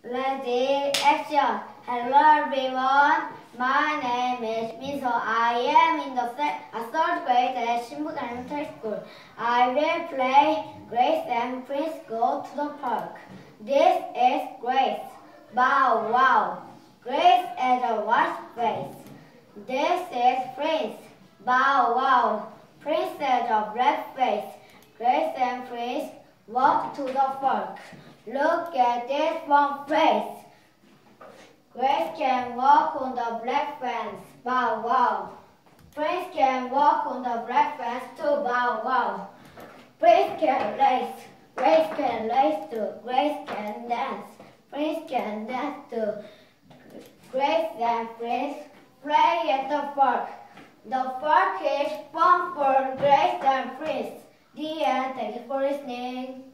Ready, action. Hello everyone. My name is Minso. I am in the third grade at Shinbuk Elementary School. I will play Grace and Prince Go to the Park. This is Grace. Bow wow. Grace has a white face. This is Prince. Bow wow. Prince has a black face. Grace and Prince walk to the park. Look at this one face. Grace can walk on the black fence. Bow wow. Prince can walk on the black fence too. Bow wow. Prince can race. Grace can race too. Grace can dance. Prince can dance too. Grace and Prince play at the park. The park is fun for Grace and Prince. The end. Thank you for listening.